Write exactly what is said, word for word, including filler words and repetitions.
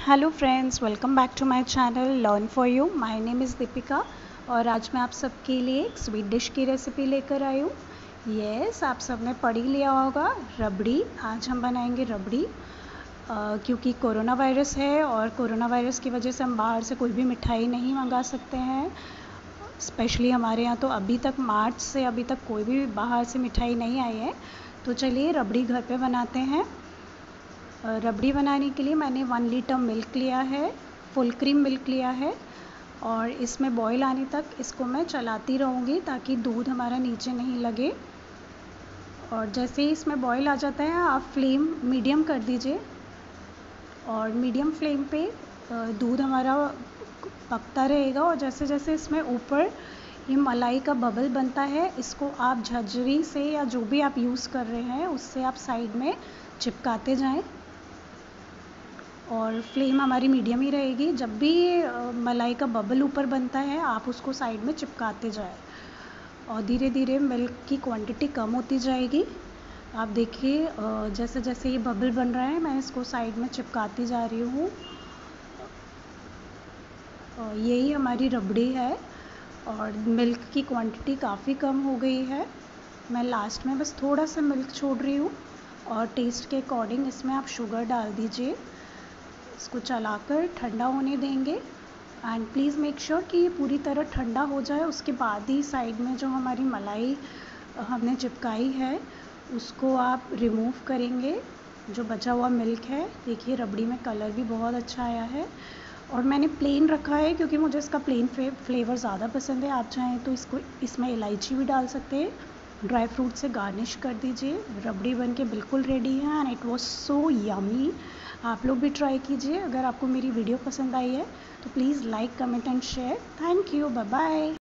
Hello friends, welcome back to my channel learn for you. My name is Deepika और आज मैं आप सबके लिए एक स्वीट डिश की रेसिपी लेकर आई हूँ। यस, आप सबने पढ़ ही लिया होगा, रबड़ी। आज हम बनाएंगे रबड़ी uh, क्योंकि कोरोना वायरस है और कोरोना वायरस की वजह से हम बाहर से कोई भी मिठाई नहीं मंगा सकते हैं। स्पेशली हमारे यहाँ तो अभी तक मार्च से अभी तक कोई भी बाहर से मिठाई नहीं आई है। तो चलिए रबड़ी घर पे बनाते हैं। रबड़ी बनाने के लिए मैंने वन लीटर मिल्क लिया है, फुल क्रीम मिल्क लिया है और इसमें बॉईल आने तक इसको मैं चलाती रहूँगी ताकि दूध हमारा नीचे नहीं लगे। और जैसे ही इसमें बॉईल आ जाता है आप फ्लेम मीडियम कर दीजिए और मीडियम फ्लेम पे दूध हमारा पकता रहेगा। और जैसे जैसे इसमें ऊपर ये मलाई का बबल बनता है, इसको आप झज्जरी से या जो भी आप यूज़ कर रहे हैं उससे आप साइड में चिपकाते जाएं और फ्लेम हमारी मीडियम ही रहेगी। जब भी मलाई का बबल ऊपर बनता है आप उसको साइड में चिपकाते जाएं और धीरे धीरे मिल्क की क्वांटिटी कम होती जाएगी। आप देखिए जैसे जैसे ये बबल बन रहा है मैं इसको साइड में चिपकाती जा रही हूँ। यही हमारी रबड़ी है और मिल्क की क्वांटिटी काफ़ी कम हो गई है। मैं लास्ट में बस थोड़ा सा मिल्क छोड़ रही हूँ और टेस्ट के अकॉर्डिंग इसमें आप शुगर डाल दीजिए। इसको चलाकर ठंडा होने देंगे एंड प्लीज़ मेक श्योर कि ये पूरी तरह ठंडा हो जाए। उसके बाद ही साइड में जो हमारी मलाई हमने चिपकाई है उसको आप रिमूव करेंगे, जो बचा हुआ मिल्क है। देखिए रबड़ी में कलर भी बहुत अच्छा आया है और मैंने प्लेन रखा है क्योंकि मुझे इसका प्लेन फ्लेवर ज़्यादा पसंद है। आप चाहें तो इसको इसमें इलायची भी डाल सकते हैं, ड्राई फ्रूट से गार्निश कर दीजिए। रबड़ी बन के बिल्कुल रेडी है and it was so yummy. आप लोग भी ट्राई कीजिए। अगर आपको मेरी वीडियो पसंद आई है तो please like comment and share. Thank you, bye bye.